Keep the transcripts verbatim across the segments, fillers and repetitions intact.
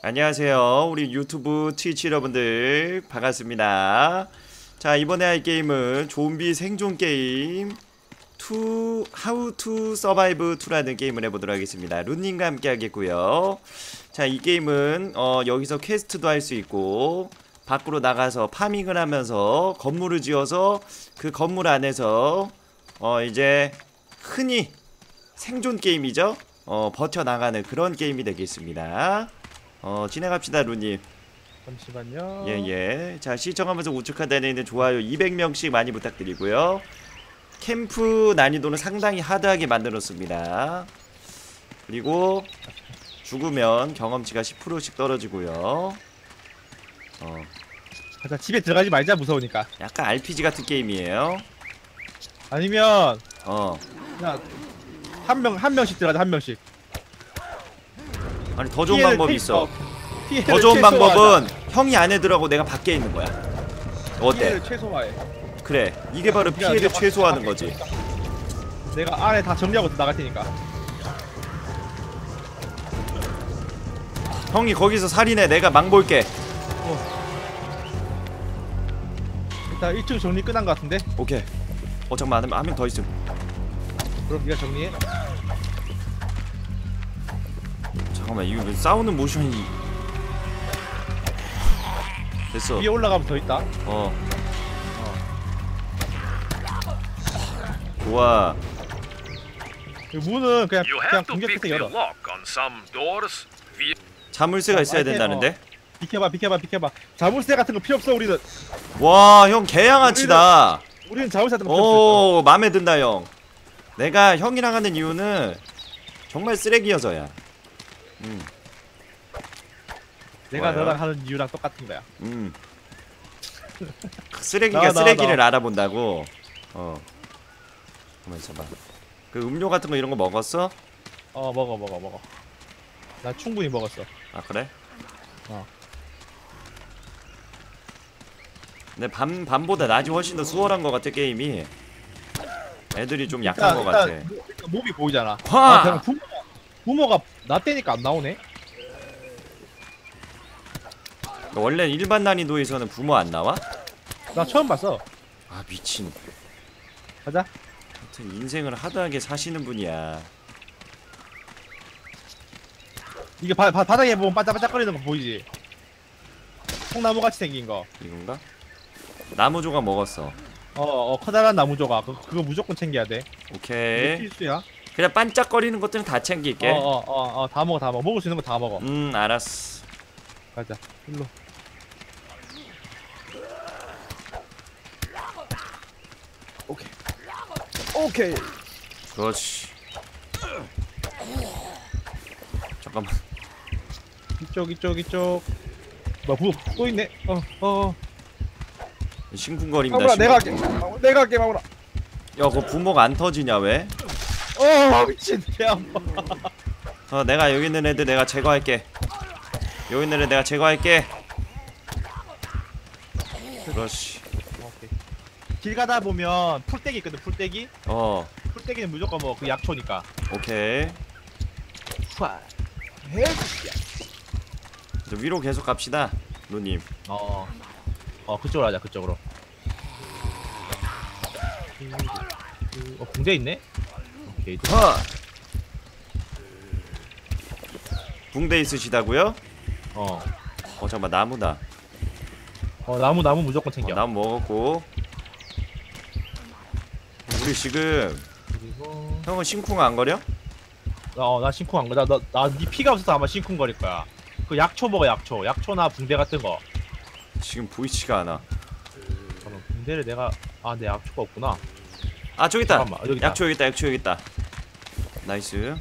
안녕하세요. 우리 유튜브 트위치 여러분들 반갑습니다. 자, 이번에 할 게임은 좀비 생존 게임 투 How to Survive 이라는 게임을 해보도록 하겠습니다. 룬님과 함께 하겠고요. 자, 이 게임은 어, 여기서 퀘스트도 할 수 있고 밖으로 나가서 파밍을 하면서 건물을 지어서 그 건물 안에서 어, 이제 흔히 생존 게임이죠. 어, 버텨나가는 그런 게임이 되겠습니다. 어, 진행합시다, 루님. 잠시만요. 예예. 자, 시청하면서 우측 하단에 있는 좋아요 이백 명씩 많이 부탁드리고요. 캠프 난이도는 상당히 하드하게 만들었습니다. 그리고 죽으면 경험치가 십 퍼센트씩 떨어지고요. 어, 가자. 집에 들어가지 말자. 무서우니까. 약간 알피지 같은 게임이에요. 아니면 어, 그냥 한 명 한 명씩 들어가자. 한 명씩. 아니 더 좋은 피해를 방법이 최- 있어. 어, 피해를 더 좋은 최소화하자. 방법은 형이 안에 들어가고 내가 밖에 있는 거야. 어때? 피해를 최소화해. 그래, 이게 바로 네가- 피해를 네가 최소화하는 밖에 거지. 있으니까. 내가 안에 다 정리하고 나갈 테니까. 형이 거기서 살인해. 내가 망 볼게. 일단 일 층 정리 끝난 것 같은데. 오케이. 어 잠깐만, 한 명 더 있음. 그럼 네가 정리해. 잠깐만, 이거 왜 싸우는 모션이 됐어. 위에 올라가면 더 있다. 어. 좋아. 이 문은 그냥 You 그냥 have to 공격 pick 끝에 the 열어. lock on some doors. via- 자물쇠가 어, 있어야 아이템, 된다는데? 비켜봐, 비켜봐, 비켜봐. 자물쇠 같은 거 필요 없어. 우리는 와, 형 개양아치다. 우리는 자물쇠 같은 거 필요 없어. 오, 맘에 든다, 형. 내가 형이랑 하는 이유는 정말 쓰레기여서야. 음, 내가 좋아요. 너랑 하는 이유랑 똑같은 거야. 음. 쓰레기가 나와, 나와, 쓰레기를 나와. 알아본다고. 어. 가만 있어봐. 그 음료 같은 거 이런 거 먹었어? 어, 먹어, 먹어, 먹어. 나 충분히 먹었어. 아, 그래? 어. 근데 밤, 밤보다 낮이 훨씬 더 수월한 것 같아, 게임이. 애들이 좀 약한 것 같아. 일단 모- 일단 몸이 보이잖아. 화! 아, 그냥 부모가, 부모가 나 때니까 안 나오네. 원래 일반 난이도에서는 부모 안 나와? 나 처음 봤어. 아, 미친. 가자. 하여튼 인생을 하드하게 사시는 분이야. 이게 바, 바, 바닥에 보면 반짝반짝거리는 거 보이지? 통나무 같이 생긴 거. 이건가? 나무 조각 먹었어. 어, 어 커다란 나무 조각. 그, 그거 무조건 챙겨야 돼. 이게 오케이. 필수야. 그냥 반짝거리는 것들은 다 챙길게. 어, 어, 어, 어, 다 먹어, 다 먹어. 먹을 수 있는 거 다 먹어. 음, 알았어. 가자. 일로. 오케이. 오케이. 그렇지. 잠깐만. 이쪽, 이쪽, 이쪽. 뭐, 부, 또 있네. 어, 어. 싱쿵거립니다. 마무라, 내가 할게. 싱쿵. 마무라, 내가 할게, 마무라. 야, 그 부모가 안 터지냐, 왜? 어, 미친. 배 아파. 어, 내가 여기 있는 애들 내가 제거할게. 여기 있는 애들 내가 제거할게. 그렇지. 오케이. 길 가다 보면 풀떼기 있거든, 풀떼기. 어, 풀떼기는 무조건 뭐 그 약초니까. 오케이. 쏴. 해주시야. 이제 위로 계속 갑시다, 누님. 어. 어, 그쪽으로 하자, 그쪽으로. 어, 붕대 있네? 오케이. 허! 붕대 있으시다고요? 어. 어, 잠깐만, 나무다. 어, 나무, 나무 무조건 챙겨. 어, 나무 먹었고. 우리 지금 그리고. 형은 싱쿵 안 거려? 어, 나 싱쿵 안 거. 나, 나, 나, 니 피가 없어서 아마 싱쿵 거릴 거야. 그 약초 먹어, 약초. 약초나 붕대 같은 거. 지금 보이지가 않아. 잠깐만, 붕대를 내가. 아, 내 약초가 없구나. 아, 저기 있다. 잠깐만, 여기 있다. 약초 여기 있다. 약초 여기 있다. 나이스.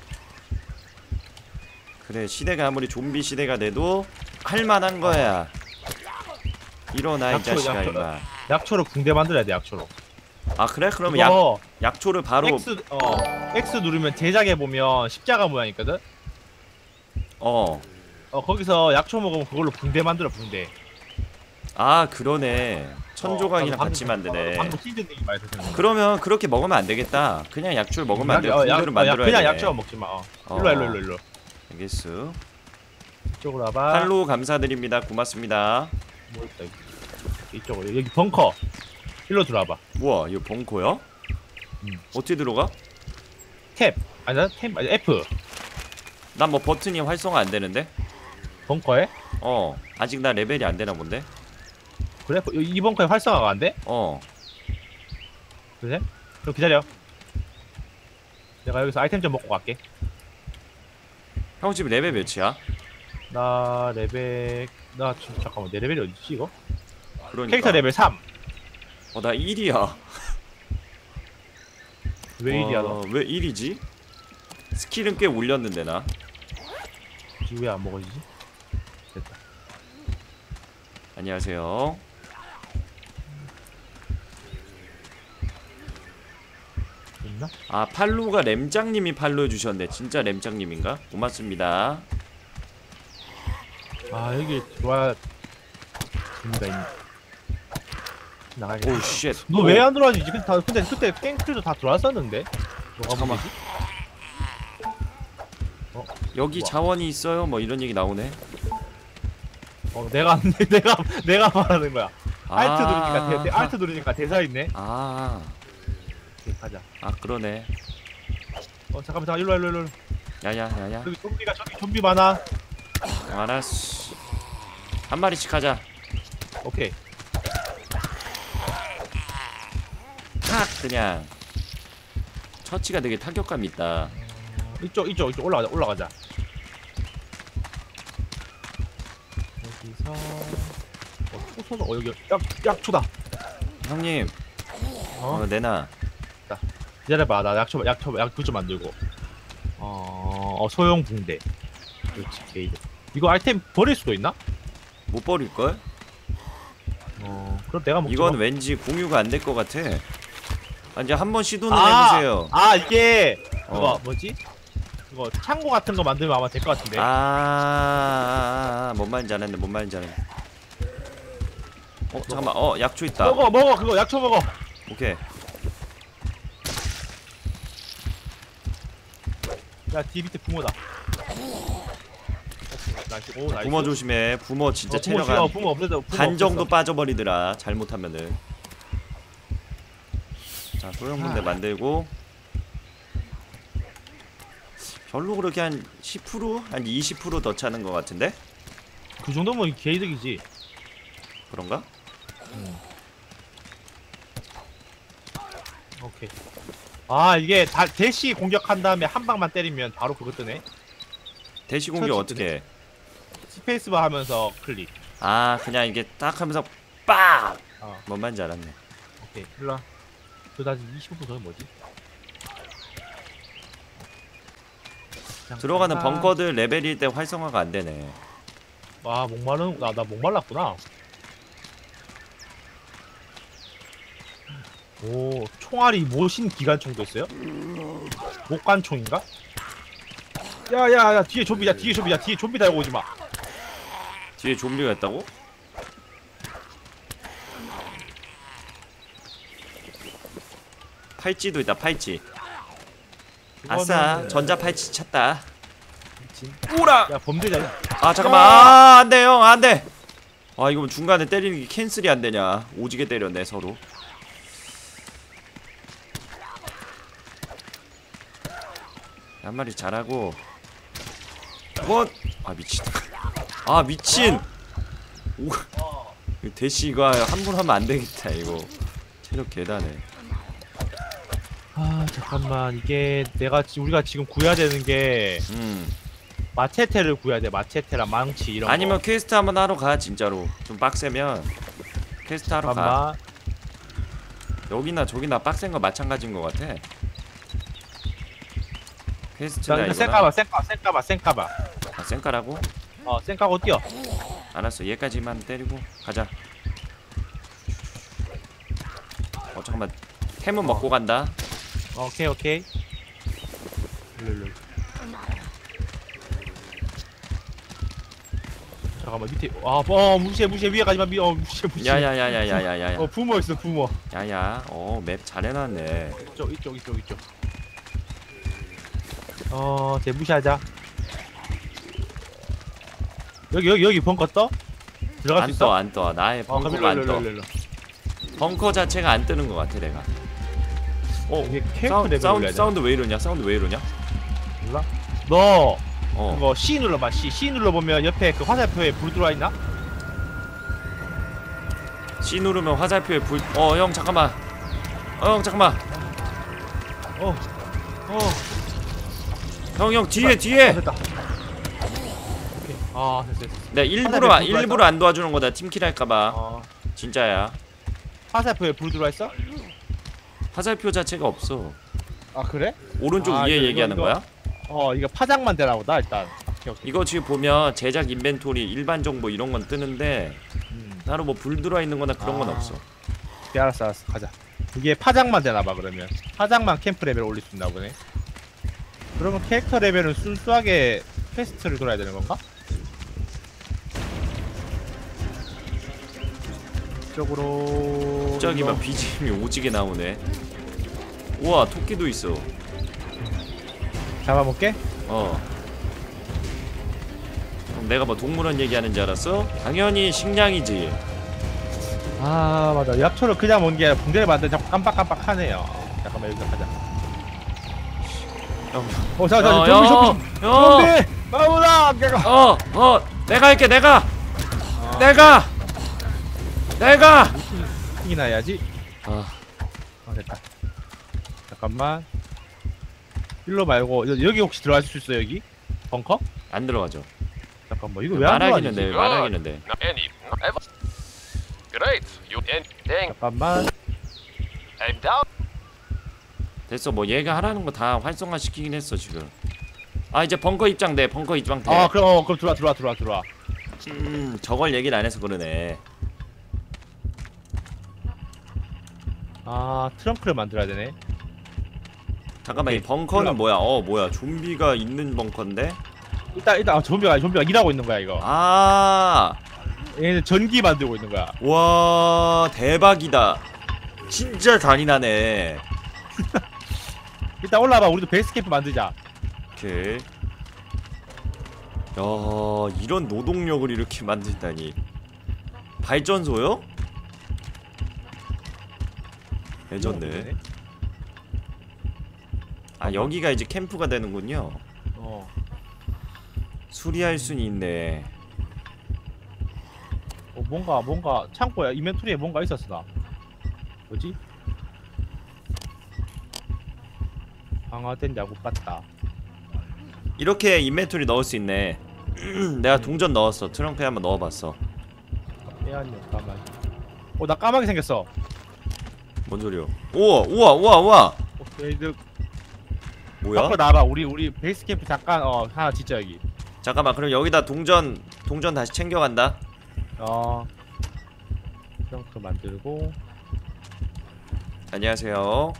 그래, 시대가 아무리 좀비 시대가 돼도 할만한 거야. 일어나 이 약초, 자식아, 약초. 이마. 약초로 붕대 만들어야 돼, 약초로. 아, 그래? 그러면 약 이거 약초를 바로 X, 어, X 누르면 제작해 보면 십자가 모양 있거든? 어. 어, 거기서 약초 먹으면 그걸로 붕대 만들어, 붕대. 아, 그러네. 천조각이랑 어, 같이 방금- 만드네. 어, 방금 시즌 얘기 많이 듣는 거. 그러면 그렇게 먹으면 안 되겠다. 그냥 약초를 먹으면 안 돼. 약- 어, 약- 붕대로 어, 약- 만들어야 그냥 돼. 약초만 먹지 마. 어. 어. 일로 와, 일로 와, 일로 와. 알겠어. 이쪽으로 와봐. 팔로우 감사드립니다. 고맙습니다. 뭐 있다 여기. 이쪽으로 여기 벙커. 일로 들어와봐. 우와 이거 벙커야? 음. 어떻게 들어가? 탭. 아니다 탭 아니 F. 난 뭐 버튼이 활성화 안 되는데? 벙커에? 어 아직 나 레벨이 안 되나 본데? 그래? 이- 이 벙커에 활성화가 안 돼? 어 그래? 그럼 기다려. 내가 여기서 아이템 좀 먹고 갈게. 형 지금 레벨 몇이야? 나 레벨 나 지금 잠깐만 내 레벨이 어디지 이거? 그러니까 캐릭터 레벨 삼. 어나 일이야. 왜 일이야 너? 왜 일이지? 스킬은 꽤 올렸는데 나. 지금 왜 안 먹어지지? 됐다. 안녕하세요. 됐나? 아 팔로우가 램장님이 팔로우 주셨네. 진짜 램장님인가? 고맙습니다. 아 여기 들어와야 됩니다 있네. 나가야겠다. 오 쉣. 너 왜 안 들어와지? 근데, 다, 근데 그때 깽크도 다 들어왔었는데? 너가 잠깐만. 문제지? 여기 우와. 자원이 있어요? 뭐 이런 얘기 나오네. 어 내가 내가 내가 말하는 거야. 알트 아. 누르니까 대, 대, 알트 누르니까 대사 있네. 아, 오케이, 가자. 아 그러네. 어 잠깐만 잠깐 일로 와, 일로 와, 일로 와. 야야 야야. 여기 좀비가 저기 좀비 많아. 알았어. 한 마리씩 하자. 오케이. 탁 그냥. 처치가 되게 타격감 있다. 이쪽 이쪽 이쪽 올라가자 올라가자. 여기서 어 초소는 어 여기 약 약초다. 형님. 어 어 내놔. 기다려봐 나 약초 약초 약초 좀 만들고. 어, 어 소형 붕대. 그렇지 게이드. 이거 아이템 버릴 수도 있나? 못 버릴 걸? 어 그럼 내가 먹자. 이건 왠지 공유가 안 될 것 같아. 아, 이제 한번 시도는 아! 해보세요. 아 이게 그거 어. 뭐지? 그거 창고 같은 거 만들면 아마 될 것 같은데. 아, 아, 아, 뭔 말인지 알았네. 뭔 말인지 알았네. 어 잠깐만. 어 약초 있다. 먹어 먹어 그거 약초 먹어. 오케이. 야 뒤 밑에 붕어다. 나이스. 오 나이스. 부모 조심해. 부모 진짜 어, 붕어 체력 싫어, 한 붕어 없애자. 붕어 반 정도 없앴어. 빠져버리더라. 잘못하면은. 자 소형군대 아. 만들고. 별로 그렇게 한 십 퍼센트? 한 이십 퍼센트 더 차는 것 같은데? 그 정도면 개이득이지. 그런가? 오케이. 아 이게 다 대시 공격한 다음에 한 방만 때리면 바로 그거 뜨네. 대시 공격 처치 어떻게 해? 스페이스바 하면서 클릭. 아 그냥 이게 딱 하면서 빡! 어 뭔 말인지 알았네. 오케이. 일로와. 그다 이십오 퍼센트 더는 뭐지? 들어가는 아, 벙커들 레벨일 때 활성화가 안 되네. 와 목마른 나나 목말랐구나. 오 총알이 모신 기관총도 있어요? 목관총인가? 야야야 뒤에 좀비야 뒤에 좀비야 뒤에 좀비 달고 오지 마. 뒤에 좀비가 있다고? 팔찌도 있다. 팔찌. 아싸 그거는- 전자 팔찌 찼다. 미친. 오라! 야 범죄자. 아 잠깐만. 아 안돼 형 안돼. 아 이거 중간에 때리는 게 캔슬이 안 되냐. 오지게 때렸네 서로. 한 마리 잘하고. 뭐? 아 미친. 아 미친. 오. 이거 대시 이거 한 번 하면 안 되겠다 이거. 체력 개다네. 아 잠깐만 이게 내가 지, 우리가 지금 구해야 되는 게 음. 마체테를 구해야 돼. 마체테랑 망치 이런 아니면 거. 퀘스트 한번 하러 가 진짜로. 좀 빡세면 퀘스트 하러 가. 잠깐만. 여기나 저기나 빡센 거 마찬가지인 것 같아. 퀘스트나 자 이거나. 쌩까봐 쌩까 쌩까봐 쌩까봐. 아 쌩까라고? 어 쌩까고 뛰어. 알았어 얘까지만 때리고 가자. 어 잠깐만 템은 먹고 간다. 오케이 오케이. 일로 일로. 잠깐만 밑에 아어 무시해 무시해 위에 가지마 미 어 무시해 무시해. 야야야야야야야야. 어 부모 있어 부모. 야야. 어 맵 잘 해놨네. 이쪽 이쪽 이쪽 이쪽. 어쟤 무시하자. 여기 여기 여기 벙커 떠? 들어갈 수 안 있어? 떠 안 떠. 나의 어, 그럼 벙커가 일로 안 일로 떠. 일로 일로. 벙커 자체가 안 뜨는 것 같아 내가. 어 이게 캐릭터 사운드 레벨 사운드, 올려야 돼. 사운드 왜 이러냐? 사운드 왜 이러냐? 몰라? 너 어. 그거 C 눌러봐. C C 눌러보면 옆에 그 화살표에 불 들어와 있나? C 누르면 화살표에 불. 어 형 잠깐만. 어 형 잠깐만. 어. 어. 형 형 뒤에 뒤에. 아, 됐다. 오케이. 아 됐어 됐어. 내가 일부러 화살표에 안- 불 들어와 일부러 안 도와주는 거다. 팀킬 할까봐. 어. 진짜야. 화살표에 불 들어와 있어? 화살표 자체가 없어. 아 그래? 오른쪽 아, 위에 이거, 얘기하는 이거, 거야? 어 이거 파장만 되나 보다 일단. 오케이 오케이. 이거 지금 보면 제작 인벤토리 일반 정보 이런 건 뜨는데 음. 따로 뭐 불 들어와 있는 거나 그런 건 아. 없어. 오케이, 알았어 알았어 가자. 이게 파장만 되나봐 그러면. 파장만 캠프 레벨 올릴 수 있나 보네. 그러면 캐릭터 레벨은 순수하게 퀘스트를 돌아야 되는 건가? 이쪽으로 갑자기 막 비지엠이 오지게 나오네. 우와 토끼도 있어. 잡아볼게. 어. 그럼 내가 뭐 동물원 얘기하는 줄 알았어? 당연히 식량이지. 아 맞아 약초를 그냥 온 게 아니라 붕대를 만들 자꾸 깜빡깜빡하네요. 잠깐만 여기서 가자. 형. 어 잠깐 어, 좀비 형, 좀비 형. 좀비 마무라 내가 어, 어, 내가 할게, 내가, 어. 내가, 내가. 킹이나 해야지. 아, 아 됐다. 잠깐만. 일로 말고 여, 여기 혹시 들어갈 수 있어 여기? 벙커? 안 들어가죠. 잠깐만 이거 왜 안 말하기는 들어가지? 돼, 말하기는 돼. Now, any. Ever. Great. You and dang. 잠깐만. I'm down. 됐어, 뭐 얘가 하라는 거 다 활성화 시키긴 했어 지금. 아 이제 벙커 입장 돼, 벙커 입장 돼. 아 그럼 어, 그럼 들어와 들어와 들어와 들어와. 음, 저걸 얘기를 안 해서 그러네. 아 트렁크를 만들어야 되네. 잠깐만 이 오케이, 벙커는 들어가. 뭐야? 어 뭐야? 좀비가 있는 벙커인데? 일단 일단 아, 좀비가 아니, 좀비가 일하고 있는 거야 이거. 아, 얘는 전기 만들고 있는 거야. 와 대박이다. 진짜 잔인하네. 일단 올라와봐. 우리도 베이스 캠프 만들자. 오케이. 야 이런 노동력을 이렇게 만든다니. 발전소요? 레전드. 아 여기가 이제 캠프가 되는군요. 어. 수리할 순 있네. 어 뭔가 뭔가 창고야. 인벤토리에 뭔가 있었어 나. 뭐지? 강화된 야구 같다. 이렇게 인벤토리 넣을 수 있네. 내가 동전 넣었어. 트렁크에 한번 넣어봤어. 빼앗냐 까마귀. 어나 까마귀 생겼어. 뭔 소리야? 우와 우와 우와 우와. 오케이 그 뭐야? 밖으로 나와봐. 우리 우리 베이스 캠프 잠깐 어 하나 짓자 여기. 잠깐만 그럼 여기다 동전 동전 다시 챙겨간다. 어. 트렁크 만들고 안녕하세요.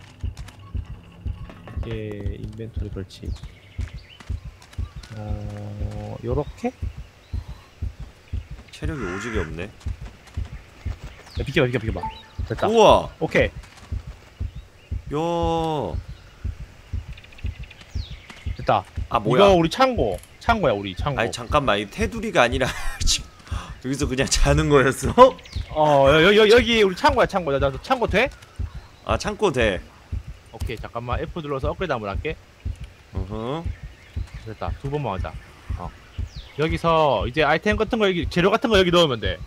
이게 인벤토리 그렇지. 어 요렇게? 체력이 오지게 없네. 야, 비켜봐 비켜봐 비켜봐. 됐다. 우와. 오케이. 야. 됐다. 아 뭐야? 이거 우리 창고. 창고야 우리 창고. 아니 잠깐만 이 테두리가 아니라 지금 여기서 그냥 자는 거였어? 어 여, 여, 여기 우리 창고야 창고. 나, 나 창고 돼? 아 창고 돼. 오케이 잠깐만 F 눌러서 업그레이드 한번 할게. 어허. 됐다. 두 번만 하자. 어. 여기서 이제 아이템 같은 거 여기 재료 같은 거 여기 넣으면 돼.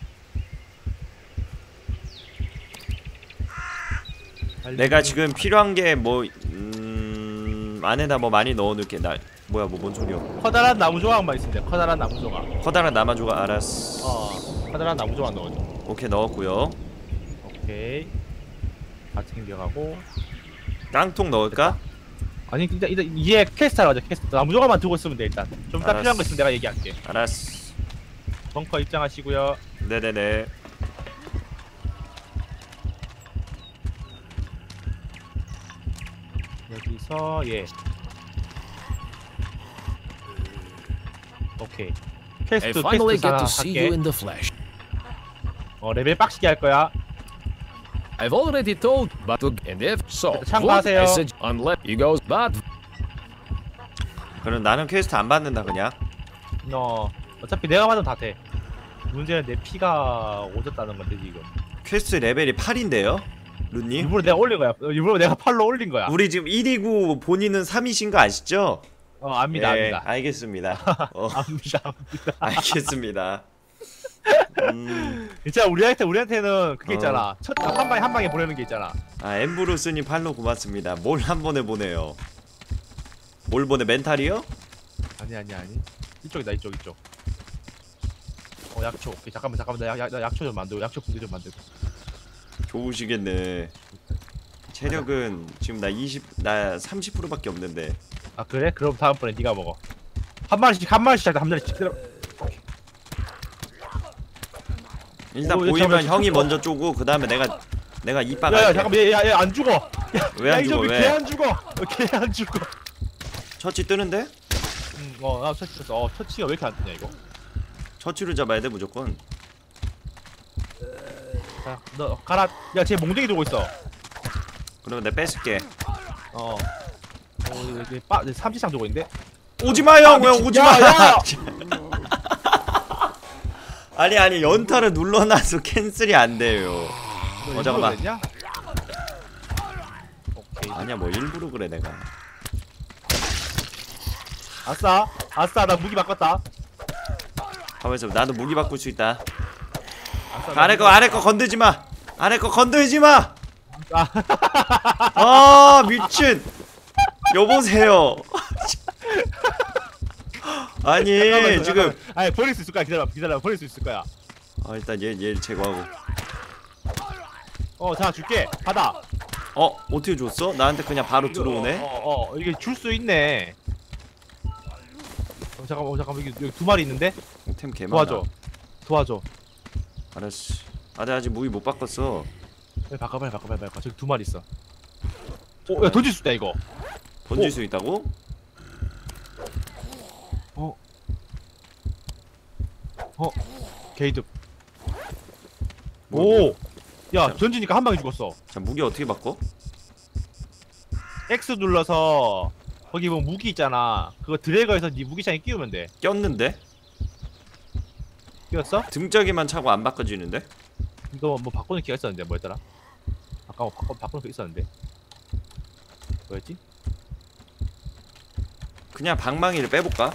내가 지금 필요한 게 뭐 음... 안에다 뭐 많이 넣어놓을게. 나 뭐야 뭐 뭔 소리야? 커다란 나무 조각만 있으면 돼. 커다란 나무 조각. 커다란 나마조가 알았어. 어. 커다란 나무 조각 넣어줘. 오케이 넣었고요. 오케이. 다 챙겨가고. 깡통 넣을까? 아니 일단 일단 이게 퀘스트하러 가자. 퀘스트. 나무 조각만 두고 있으면 돼 일단. 좀 이따 알았어. 필요한 거 있으면 내가 얘기할게. 알았어. 벙커 입장하시고요. 네네네. 여기서 예. 오케이. I 퀘스트 finally 퀘스트 get 하나 to see you 할게. in the flesh. 어 레벨 빡시게 할 거야. I've already told Batug, and if so, would 참고하세요. I said unless you goes bad. 그럼 나는 퀘스트 안 받는다 그냥. 너 어차피 내가 맞으면 다 돼. 문제는 내 피가 오졌다는 건데 지금. 퀘스트 레벨이 팔인데요? 루님? 일부러 내가 올린 거야. 어, 일부러 내가 팔로 올린 거야. 우리 지금 일이고 본인은 삼이신 거 아시죠? 어 압니다 예, 압니다. 알겠습니다. 어, 압니다 압니다. 알겠습니다. 음, 진짜 우리한테 우리한테는 그게 어. 있잖아. 첫 한 방에 한 방에 보내는 게 있잖아. 아 엠브루스님 팔로 고맙습니다. 뭘 한 번에 보내요? 뭘 보내? 멘탈이요? 아니 아니 아니. 이쪽이다 이쪽 이쪽. 어 약초. 오케이 잠깐만 잠깐만 나, 약, 약, 나 약초 좀 만들고 약초 붕대 좀 만들고. 좋으시겠네. 체력은 지금 나 이십, 나 삼십 퍼센트밖에 없는데. 아 그래? 그럼 다음번에 네가 먹어. 한 마리씩 한 마리씩 한 마리씩 들어. 일단 오, 이거 보이면 잠깐만, 형이 잠깐만. 먼저 쪼고 그 다음에 내가 내가 이빠 야야 갈게. 잠깐만 얘얘 안 죽어. 왜 안 죽어? 왜? 걔안 죽어. 걔 안 죽어. 처치 뜨는데? 응, 어, 나 터치 쳤어. 어, 터치가 왜 이렇게 안 뜨냐 이거? 처치를 잡아야 돼 무조건. 자, 너 가라. 야, 쟤 몽둥이 들고 있어. 그러면 내가 뺏을게. 어. 어, 여기 빠, 삼지창 들고 있는데. 오지마 형! 왜 오지마! 야, 야! 아니 아니 연타를 눌러놔서 캔슬이 안 돼요. 어 잠깐만. 그랬냐? 오케이. 아니야 뭐 일부러 그래 내가. 아싸, 아싸, 나 무기 바꿨다. 가만있어. 나도 무기 바꿀 수 있다. 아싸, 나 아래 무기 거 아래 거 건들지 마. 아래 거 건들지 마. 아. 아 미친. 여보세요. 아니 잠깐만, 지금. 잠깐만. 아니 버릴 수 있을 거야. 기다려, 기다려, 버릴 수 있을 거야. 아 일단 얘 얘 제거하고. 어, 자, 줄게. 받아. 어 어떻게 줬어? 나한테 그냥 바로 이거, 들어오네. 어, 어, 어, 이게 줄 수 있네. 어, 잠깐만, 어, 잠깐만, 여기, 여기 두 마리 있는데. 템 개많아. 도와줘, 도와줘. 알았어. 아 내가 아직 무기 못 바꿨어. 빨리 바꿔, 빨리 바꿔, 빨리 바꿔. 저기 두 마리 있어. 오, 야, 던질 수 있다 이거. 던질 오. 수 있다고? 어, 게이드. 뭐, 오, 야, 자. 던지니까 한 방에 죽었어. 자 무기 어떻게 바꿔? X 눌러서 거기 뭐 무기 있잖아. 그거 드래그해서 네 무기창에 끼우면 돼. 꼈는데? 끼웠어? 등짝에만 차고 안 바꿔지는데? 이거 뭐 바꾸는 기가 있었는데 뭐였더라? 아까 뭐 바꿔 바꾸는 게 있었는데. 뭐였지? 그냥 방망이를 빼볼까?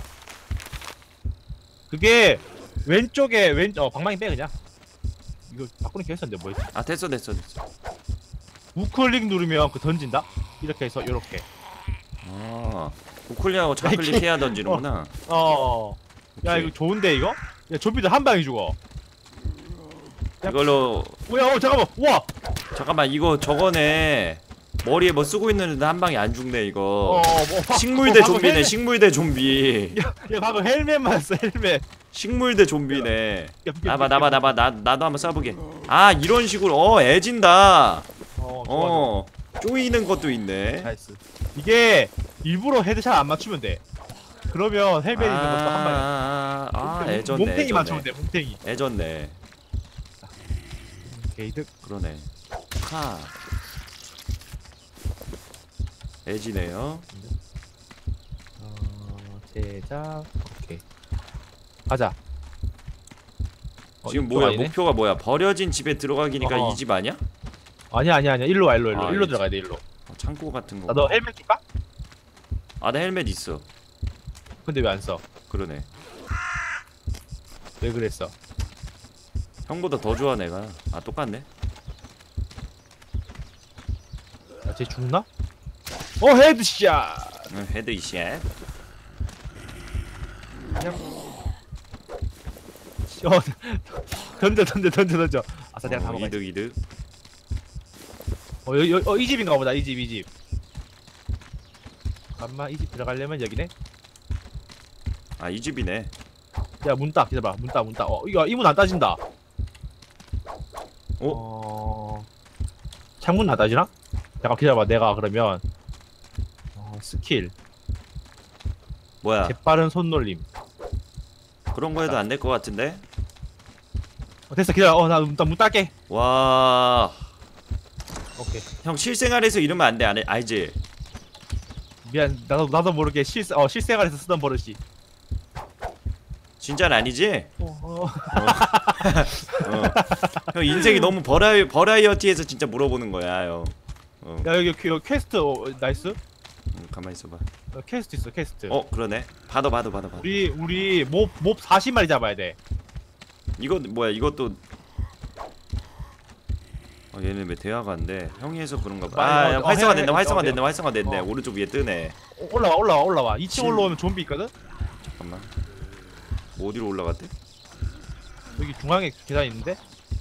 그게 왼쪽에 왼 어 방망이 빼 그냥. 이거 바꾸는 기가 있었는데 뭐였지? 아 됐어 됐어 됐어. 우클릭 누르면 그 던진다. 이렇게 해서 이렇게. 아 우클릭하고 좌클릭 해야 던지는구나. 어. 야 오케이. 이거 좋은데 이거? 야 좀비들 한 방에 죽어. 이걸로 뭐야? 어 잠깐만. 우와. 잠깐만 이거 저거네. 머리에 뭐 쓰고 있는데 한 방에 안 죽네 이거. 어, 뭐 바- 식물대 어, 방금 좀비네. 헬멧- 식물대 좀비. 야, 야 방금 헬멧만 써 헬멧. 식물대 좀비네. 야, 붙게, 나봐 붙게, 나봐 나봐 나 나도 한번 쏴보게. 아 이런 식으로 어 애진다. 어, 좋아, 좋아. 어 쪼이는 것도 있네. 나이스. 이게 일부러 헤드샷 안 맞추면 돼. 그러면 헬멧 있는 것도 한 방에. 아, 아, 애졌네. 몽탱이 애졌네. 맞추면 돼. 몽탱이. 애졌네. 게이드. 그러네. 하. 애지네요. 어, 제작. 오케이. 가자. 어, 지금 이쪽 뭐야? 아니네? 목표가 뭐야? 버려진 집에 들어가기니까 어. 이 집 아니야? 아니야 아니야 아니야. 일로 와 일로 일로 아, 일로 이 들어가야 돼 일로. 어, 창고 같은 거. 나 너 헬멧 줄까? 아, 나 헬멧 있어. 근데 왜 안 써? 그러네. 왜 그랬어? 형보다 더 좋아 내가. 아, 똑같네. 야, 쟤 죽나? 어 헤드샷. 응, 헤드샷. 어 던져 던져 던져 던져. 아싸 내가 다 어, 먹어. 이득 이득. 어, 여, 여, 어, 이 집인가 보다. 이 집, 이 집. 잠깐만, 이 집 들어가려면 여기네. 아, 이 집이네. 야, 문 딱. 기다려봐. 문 딱, 문 딱. 어, 이거 이 문 안 따진다. 어? 어... 창문 안 따지나? 잠깐 기다려봐. 내가 그러면 어, 스킬. 뭐야? 재빠른 손놀림. 그런 거 해도 안 될 것 같은데? 어, 됐어. 기다려. 어, 나 문 딸게. 와. 오케이. 형 실생활에서 이러면 안 돼. 안 해. 알지? 미안. 나도 나도 모르게 실 어, 실생활에서 쓰던 버릇이. 진짜는 아니지? 어, 어. 어. 형 인생이 너무 버라이, 버라이어티해서 진짜 물어보는 거야 형. 어. 야 여기 퀘, 퀘스트 어, 나이스. 음, 가만히 있어봐. 어, 퀘스트 있어 퀘스트. 어 그러네. 받아 받아 받아 받아. 우리 우리 몹몹 사십 마리 잡아야 돼. 이거 뭐야 이것도. 어, 얘는 왜 대화가 안 돼? 형이 해서 그런가 봐. 아, 어, 야, 어, 활성화 해, 됐네, 해, 활성화 어, 됐네, 어. 활성화 됐네. 어. 오른쪽 위에 뜨네. 어, 올라와 올라와 올라와. 이 층 진- 올라오면 좀비 있거든. 잠깐만. 어디로 올라갔대? 여기 중앙에 계단 있는데.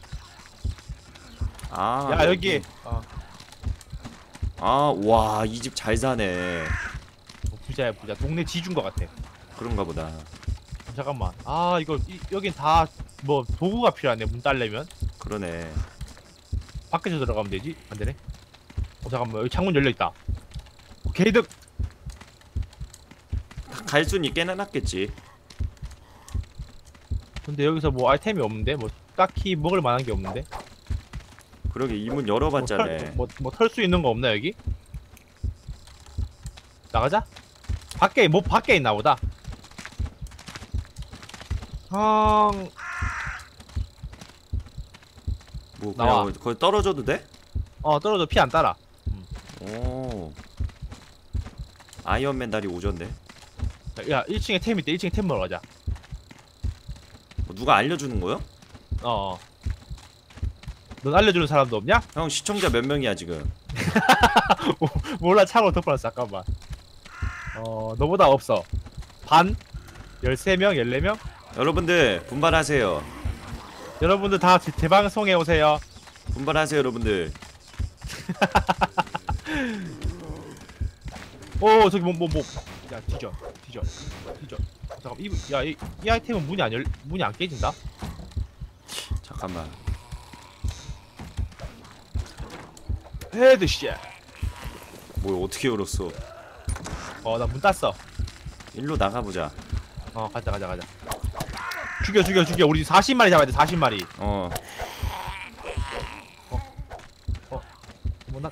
아, 야 여기. 어, 아, 와, 이 집 잘 사네. 어, 부자야 부자. 동네 지준 것 같아. 그런가 보다. 어, 잠깐만. 아 이거 이, 여긴 다 뭐 도구가 필요하네. 문 따려면 그러네. 밖에서 들어가면 되지. 안 되네. 어 잠깐만 여기 창문 열려 있다. 개득. 갈 순 있게는 해놨겠지. 근데 여기서 뭐 아이템이 없는데 뭐 딱히 먹을 만한 게 없는데. 그러게 이 문 열어봤잖아. 뭐뭐 털 수 있는 거 없나 여기? 나가자. 밖에 뭐 밖에 있나 보다. 형. 뭐 나와. 그냥 거기 떨어져도 돼? 어 떨어져 피 안 따라. 오. 아이언맨 다리 오전데. 야 일 층에 템 있대. 일 층에 템 먹으러 가자. 뭐 누가 알려주는 거요? 어. 넌 알려주는 사람도 없냐? 형 시청자 몇 명이야 지금? 몰라 차고 덮어놨어 잠깐만. 어 너보다 없어. 반? 열세 명? 열네 명? 여러분들 분발하세요. 여러분들 다 제, 제 방송에 오세요. 분발하세요 여러분들. 오 저기 뭐 뭐 뭐. 야 뒤져 뒤져 뒤져. 잠깐 이, 야, 이, 이 아이템은 문이 안 열, 문이 안 깨진다? 잠깐만. 헤드샷. 뭐 어떻게 열었어? 어 나 문 땄어. 일로 나가보자. 어 가자 가자 가자. 죽여 죽여 죽여. 우리 사십 마리 잡아야 돼. 사십 마리. 어. 뭐나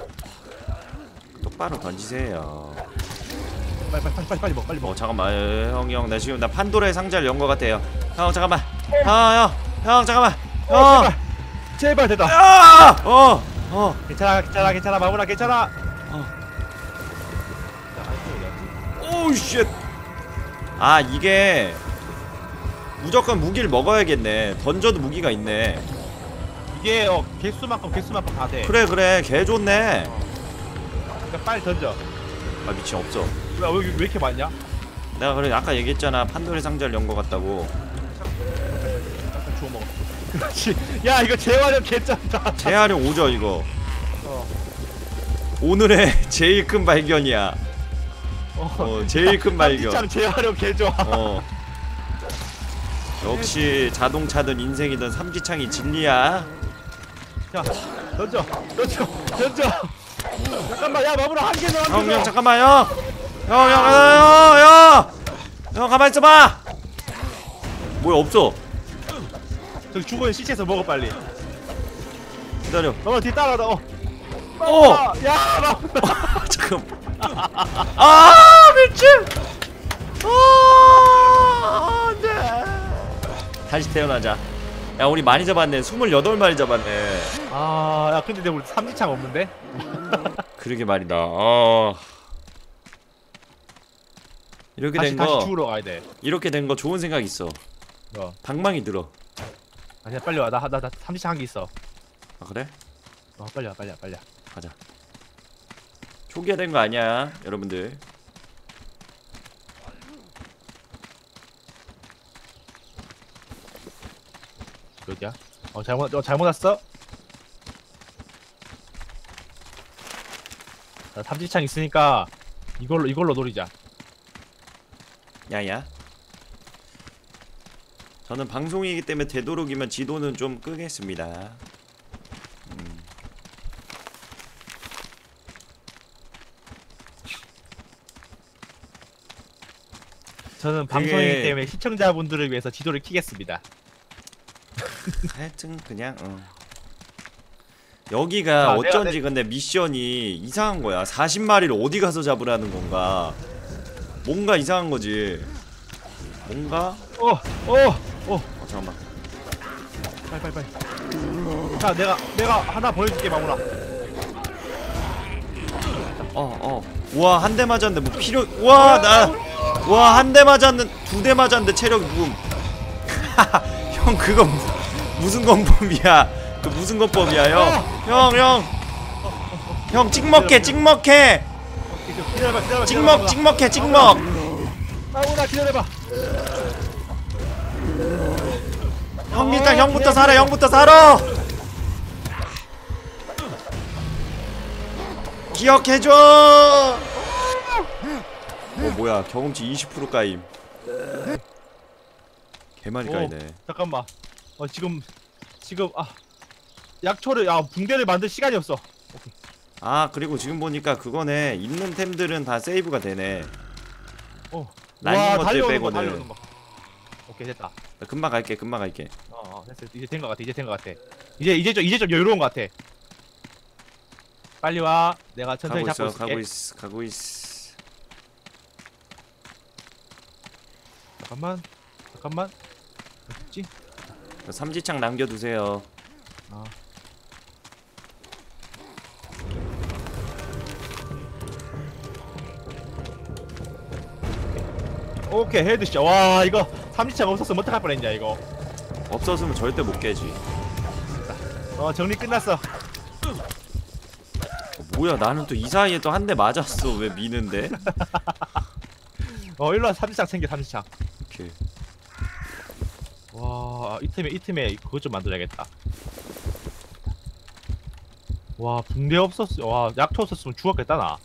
똑바로 던지세요. 빨리 빨리 빨리 빨리 빨리 먹어 빨리 어 먹어. 잠깐만 형이 형 나 지금 나 판도라의 상자를 연 것 같아요. 형 잠깐만. 형형형 잠깐만. 어, 형. 제발 제발 됐다. 아! 어. 어. 괜찮아 괜찮아 괜찮아 마무라 괜찮아. 어. 야, 아이템 어디 갔지? 오우 쉣. 아 이게 무조건 무기를 먹어야겠네. 던져도 무기가 있네. 이게 어 개수만큼 개수만큼 다 돼. 그래 그래 개 좋네. 그러니까 빨리 던져. 아 미친 없어. 왜 여기 왜 이렇게 많냐? 내가 그래 아까 얘기했잖아 판도라의 상자를 연 것 같다고. 약간 주워 먹어. 그렇지. 야 이거 재활용 개쩐다. 재활용 오죠 이거. 어. 오늘의 제일 큰 발견이야. 어. 어 제일 큰 발견. 진짜 재활용 개 좋아. 어. 역시 자동차든 인생이든 삼지창이 진리야. 자 던져 던져 던져. 잠깐만 야 마무라 한 개더 한 형, 개더. 형 잠깐만요. 형, 형, 형, 형, 형, 형 가만 있어봐. 뭐야 없어. 저기 죽은 시체에서 먹어 빨리. 기다려. 너무 뒤 따라다. 어. 어. 야 나. 잠깐. 아 미친. 아 안돼. 다시 태어나자. 야 우리 많이 잡았네. 스물여덟 마리 잡았네. 아야 근데 내 우리 삼지창 없는데? 그러게 말이다. 어. 이렇게 다시 된 다시 거 죽으러 가야 돼. 이렇게 된 거 좋은 생각 있어. 어. 방망이 들어. 아니야 빨리 와. 나 나 나 삼지창 한 개 있어. 아 그래? 어 빨리 와 빨리 와 빨리 와. 가자. 초기화 된 거 아니야, 여러분들. 어디야? 어 잘못 어 잘못 왔어? 나 삼지창 있으니까 이걸로 이걸로 노리자. 야야. 저는 방송이기 때문에 되도록이면 지도는 좀 끄겠습니다. 음. 저는 그게- 방송이기 때문에 시청자분들을 위해서 지도를 켜겠습니다. 하여튼 그냥 어. 여기가 아, 내가- 어쩐지 근데 미션이 이상한 거야. 사십 마리를 어디 가서 잡으라는 건가? 뭔가 이상한 거지. 뭔가 어어어 어, 어. 어 잠깐만. 빨리 빨리 빨리. 자 내가 내가 하나 보여줄게 마무라. 어 어. 우와 한 대 맞았는데 뭐 필요. 우와 나. 와 한 대 맞았는 두 대 맞았는데 체력 붐. 형 그거 무, 무슨 공법이야? 그 무슨 공법이야 형? 형 형. 형 찍먹해 찍먹해. 기다려봐 기다려봐. 찍먹 찍먹해 찍먹. 마무라 기다려봐. 형 일단 형부터 살아 형부터 살아. 기억해줘. 어 뭐야 경험치 이십 퍼센트 까임. 개많이 까이네. 잠깐만. 어 지금 지금 아 약초를 아 붕대를 만들 시간이 없어. 아 그리고 지금 보니까 그거네 있는 템들은 다 세이브가 되네. 어. 날린 와, 것들 달려오는 거, 빼고는. 달려오는 거. 오케이 됐다. 나 금방 갈게 금방 갈게. 어, 어 됐어. 이제 된 거 같아. 이제 된 거 같아. 이제 이제 좀 이제 좀 여유로운 거 같아. 빨리 와. 내가 천천히 가고 잡고 있어 있을게. 가고 있어 가고 있어. 잠깐만. 잠깐만. 어딨지? 삼지창 남겨두세요. 아. 오케이 헤드샷. 와 이거 삼지창 없었으면 어떡할 뻔했냐 이거. 없었으면 절대 못 깨지. 어 정리 끝났어. 어, 뭐야 나는 또 이 사이에 또 한 대 맞았어. 왜 미는데? 어 일로와 삼지창 챙겨 삼지창. 오케이. 와, 이 틈에, 이 틈에 그것 좀 만들어야겠다. 와, 붕대 없었어. 와, 약초 없었으면 죽었겠다, 나.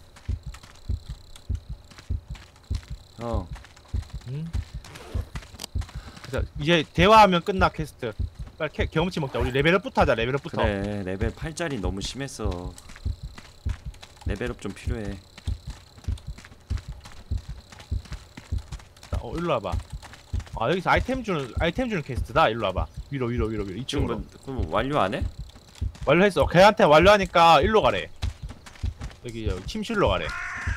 어. 응? 자, 이제 대화하면 끝나, 퀘스트. 빨리 캐, 경험치 먹자. 우리 레벨업부터 하자, 레벨업부터. 그래 레벨 팔짜리 너무 심했어. 레벨업 좀 필요해. 자, 어, 일로 와봐. 아, 여기서 아이템 주는, 아이템 주는 퀘스트다. 일로 와봐. 위로, 위로, 위로, 위로. 지금 이쪽으로. 뭐, 그럼 완료 안 해? 완료했어. 걔한테 완료하니까 일로 가래. 여기, 여기 침실로 가래.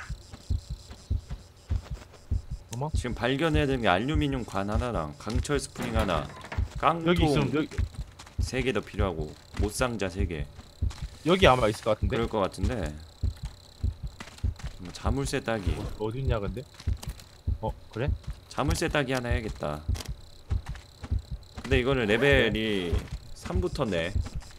어머? 지금 발견해야 되는 게 알루미늄 관 하나랑 강철 스프링 하나, 깡통 여기 있으면, 여기, 세 개 더 필요하고 못상자 세 개. 여기 아마 있을 것 같은데? 그럴 것 같은데. 뭐 자물쇠 따기. 어디 있냐, 근데? 어, 그래? 자물쇠 따기 하나 해야겠다. 근데 이거는 레벨이 삼부터네.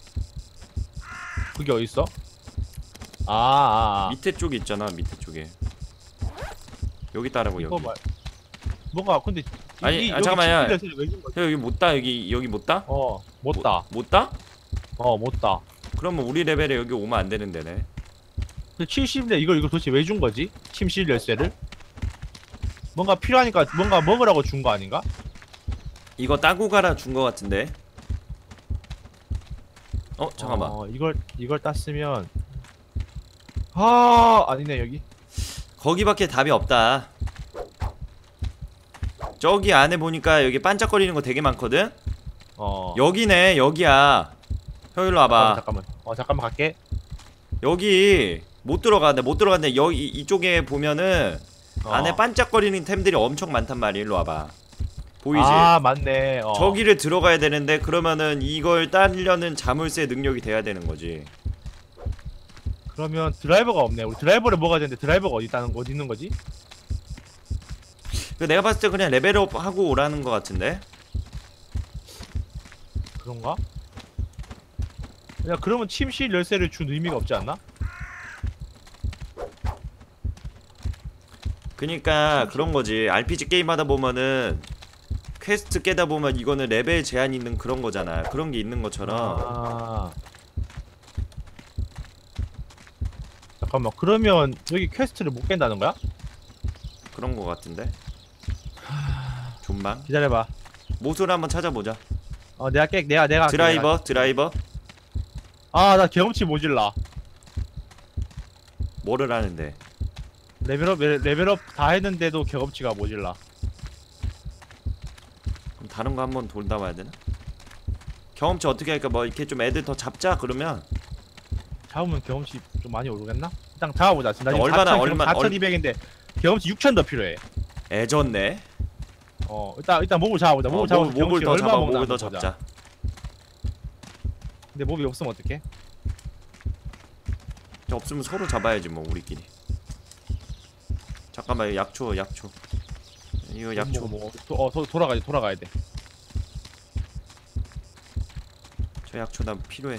그게 어딨어? 아, 아, 아. 밑에 쪽에 있잖아. 밑에 쪽에. 여기 따라고 여기. 이거 말... 뭐가 근데 아니, 아, 여기 잠깐만, 야. 침실에서 왜 준 거지? 형, 여기 못 따. 여기 여기 못 따? 어, 못 따. 못 따? 어, 못 따. 그러면 우리 레벨에 여기 오면 안 되는 데네. 근데 칠십인데 이걸 이걸 도대체 왜 준 거지? 침실 열쇠를? 뭔가 필요하니까 뭔가 먹으라고 준 거 아닌가? 이거 따고 가라 준 거 같은데. 어 잠깐만. 어, 이걸 이걸 땄으면 아, 아니네 여기. 거기밖에 답이 없다. 저기 안에 보니까 여기 반짝거리는 거 되게 많거든. 어. 여기네 여기야. 형 일로 와봐. 잠깐만, 잠깐만. 어, 잠깐만 갈게. 여기 못 들어가는데 못 들어가는데 여기 이쪽에 보면은 어. 안에 반짝거리는 템들이 엄청 많단 말이야. 일로 와봐. 보이지? 아, 맞네. 어. 저기를 들어가야 되는데 그러면은 이걸 따려는 자물쇠 능력이 돼야 되는 거지. 그러면 드라이버가 없네. 우리 드라이버를 먹어야 되는데 드라이버가 어디 있다는 어디 있는 거지? 그 내가 봤을 때 그냥 레벨업 하고 오라는 거 같은데. 그런가? 야, 그러면 침실 열쇠를 준 의미가 없지 않나? 그니까 그런 거지. 알피지 게임 하다 보면은 퀘스트 깨다 보면 이거는 레벨 제한 있는 그런 거잖아. 그런 게 있는 것처럼. 아. 잠깐만. 그러면 여기 퀘스트를 못 깬다는 거야? 그런 거 같은데. 존망. 기다려봐. 모술 한번 찾아보자. 어, 내가 깨, 내가 내가 할게, 드라이버, 내가. 드라이버. 아, 나 경험치 모질라. 뭐를 하는데? 레벨업 레- 레벨업 다 했는데도 경험치가 모질라. 그럼 다른 거 한번 돌다 봐야 되나? 경험치 어떻게 할까? 뭐 이렇게 좀 애들 더 잡자 그러면. 잡으면 경험치 좀 많이 오르겠나? 일단 잡아보자. 지금 나 지금 얼마나, 사천, 얼마- 사천이백인데 경험치 육천 더 필요해. 애졌네. 어 일단 일단 몹을 잡아보자. 몹을 어, 잡아서 몹- 몹을 경치 더 얼마 잡아. 먹나 몹을 더 한번 보자. 잡자. 근데 몹이 없으면 어떡해? 저 없으면 서로 잡아야지 뭐 우리끼리. 잠깐만 이거 약초 약초. 이거 약초. 뭐, 뭐, 도, 어 도, 돌아가야 돼 돌아가야 돼. 저 약초 난 필요해.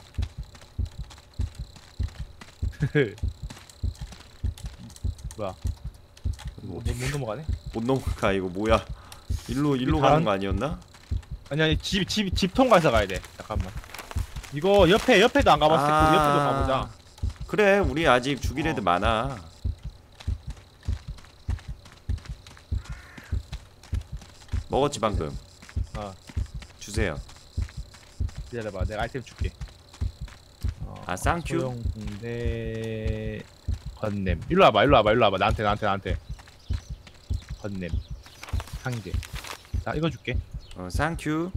뭐야? 뭐, 못, 못 넘어가네? 못 넘어가 이거 뭐야? 일로 일로 다른- 가는 거 아니었나? 아니 아니 집 집 집 통과해서 가야 돼. 잠깐만. 이거 옆에 옆에도 안 가봤을 거 아. 옆에도 가보자. 그래 우리 아직 죽일 어. 애들 많아. 먹었지 방금. 어 주세요. 기다려봐. 내가 아이템 줄게. 어, 아, 쌍큐? 소형 붕대 건냄. 일로 와봐 일로 와봐 일로 와봐. 나한테 나한테 나한테. 건냄 한 개. 자 이거 줄게. 어, 쌍큐.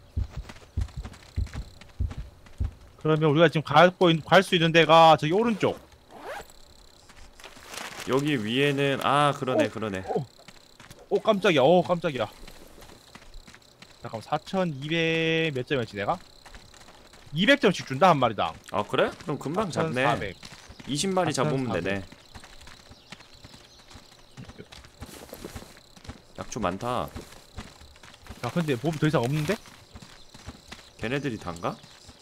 그러면 우리가 지금 갈 수 있는 데가 저기 오른쪽. 여기 위에는 아 그러네 그러네. 오 깜짝이야. 오 깜짝이야. 잠깐만 사천이백 몇 점이었지 내가? 이백 점씩 준다 한 마리당. 아 그래? 그럼 금방 잡네. 사천사백. 이십 마리 잡으면 사천사백. 되네. 약초 많다. 야 근데 몹이 더 이상 없는데? 걔네들이 단가?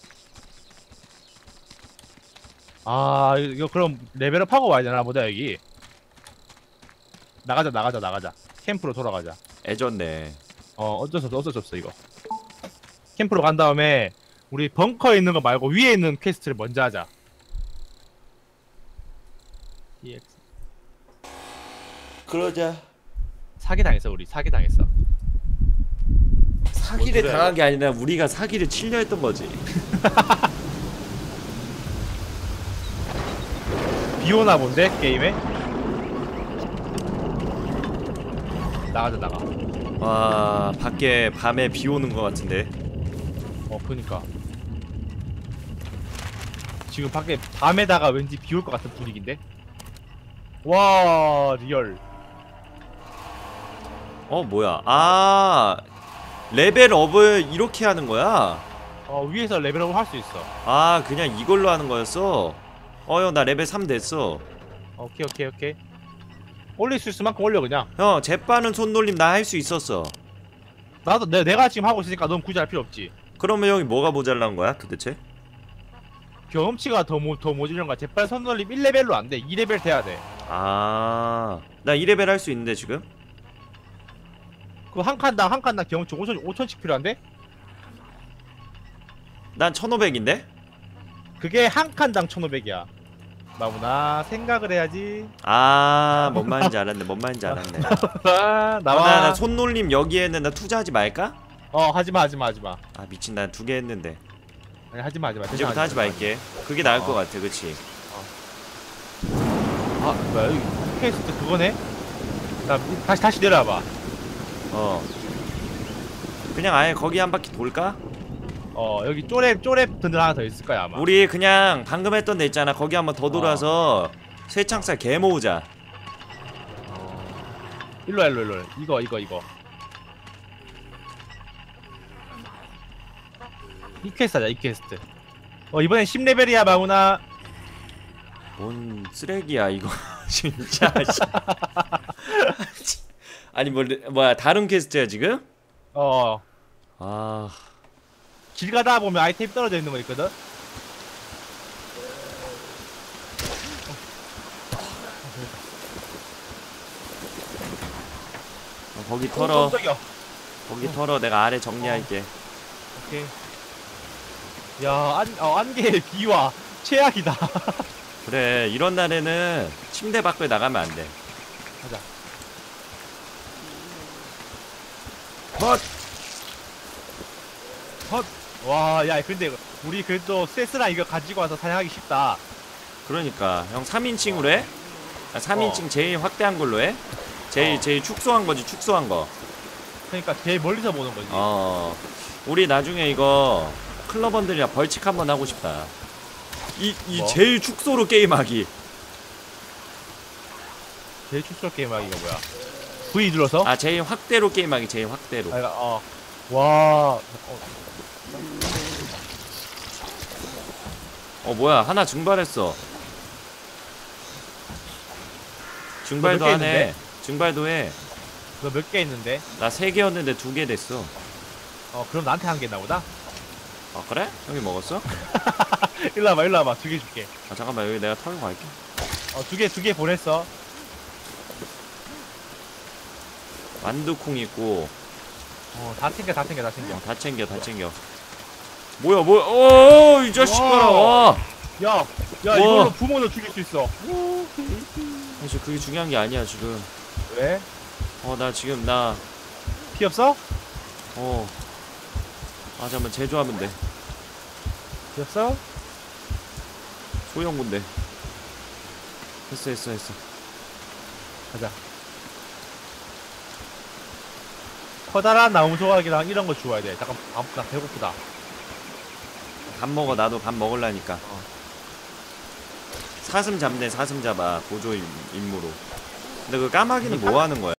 아 이거 그럼 레벨업 하고 와야 되나 보다 여기. 나가자 나가자 나가자. 캠프로 돌아가자. 애졌네. 어 어쩔 수 없어 어쩔 수 없어 이거. 캠프로 간 다음에 우리 벙커에 있는 거 말고 위에 있는 퀘스트를 먼저 하자. 이엑스. 그러자. 사기 당했어 우리 사기 당했어. 사기를 뭔 소리야, 당한 게 아니라 우리가 사기를 치려 했던 거지. 비 오나 본데 게임에? 나가자 나가. 와 밖에 밤에 비 오는 거 같은데. 어 그니까 지금 밖에 밤에다가 왠지 비 올 것 같은 분위기인데? 와 리얼. 어 뭐야? 아 레벨업을 이렇게 하는 거야? 어 위에서 레벨업을 할 수 있어. 아 그냥 이걸로 하는 거였어? 어 형 나 레벨 삼 됐어. 오케이 오케이 오케이. 올릴 수 있을 만큼 올려 그냥. 형 재빠는 손놀림 나 할 수 있었어. 나도 내, 내가 지금 하고 있으니까 넌 굳이 할 필요 없지. 그러면 형이 뭐가 모자란 거야 도대체? 경험치가 더, 모, 더 모질런 거야. 제빨 선놀림 일 레벨로 안 돼. 이 레벨 돼야 돼. 아, 나 이 레벨 할 수 있는데 지금? 그 한 칸당 한 칸당 경험치 오천씩 필요한데? 난 천오백인데? 그게 한 칸당 천오백이야. 마무나 생각을 해야지. 아, 뭔 말인지 알았네. 뭔 말인지 알았네. 아, 나와. 아, 나, 나 손놀림 여기에는 나 투자하지 말까? 어 하지마 하지마 하지마. 아 미친 난 두 개 했는데 아니 하지마 하지마. 이제부터 하지 말게. 그게 나을 어. 것 같아, 그치? 아 뭐야 여기 퀘스트 그거네? 나 다시 다시 내려와봐. 어. 그냥 아예 거기 한 바퀴 돌까? 어 여기 쪼랩 쪼랩 든들 하나 더 있을 거야 아마. 우리 그냥 방금 했던 데 있잖아. 거기 한번 더 돌아서 쇠창살 개 모으자. 일로와 일로 일로 이거 이거 이거 이 퀘스트 하자 이 퀘스트. 어 이번엔 십 레벨이야 마구나. 뭔 쓰레기야 이거 진짜. 씨. 아니 뭐 뭐야 다른 퀘스트야 지금? 어 아 길 가다 보면 아이템 떨어져 있는 거 있거든. 어, 거기 어, 털어. 깜짝이야. 거기 털어. 내가 아래 정리할게. 오케이. 야, 안, 어, 안개의 비와 최악이다. 그래 이런 날에는 침대 밖에 나가면 안 돼. 가자. 헛! 헛. 와, 야, 근데 우리 그래도 세스랑 이거 가지고 와서 사냥하기 쉽다. 그러니까 형 삼인칭으로 해? 아, 삼인칭 제일 확대한 걸로 해? 제일 어. 제일 축소한 거지 축소한 거. 그러니까 제일 멀리서 보는 거지. 어 우리 나중에 이거 클러번들이랑 벌칙 한번 하고 싶다. 이 이 뭐? 제일 축소로 게임하기. 제일 축소 게임 하기가 뭐야? V 눌러서? 아 제일 확대로 게임하기 제일 확대로. 아, 어. 와. 어, 어 뭐야 하나 증발했어. 증발도 개 하네. 있는데? 증발도 해. 너 몇 개 있는데? 나 세 개였는데 두 개 됐어. 어, 그럼 나한테 한 개 있나 보다? 아 그래? 형이 먹었어? 일로 와봐, 일로 와봐. 두 개 줄게. 아 잠깐만 여기 내가 털고 갈게. 어, 두 개, 두 개 보냈어. 만두콩 있고. 어, 다 챙겨, 다 챙겨, 다 챙겨. 어, 다 챙겨 다 챙겨. 뭐야 뭐야 오이 자식 봐라. 와. 야, 야, 와. 이걸로 부모도 죽일 수 있어. 사실 그게 중요한 게 아니야 지금. 왜? 어 나 지금 나 피 없어? 어. 아 잠깐만 제조하면 돼. 피 없어? 소형군대. 했어 했어 했어. 가자. 커다란 나무 조각이랑 이런 거 주워야 돼. 잠깐, 아, 나 배고프다. 밥 먹어 나도 밥 먹을라니까. 어. 사슴 잡네 사슴 잡아 보조 임- 임무로. 근데 그 까마귀는 뭐 하는 거야?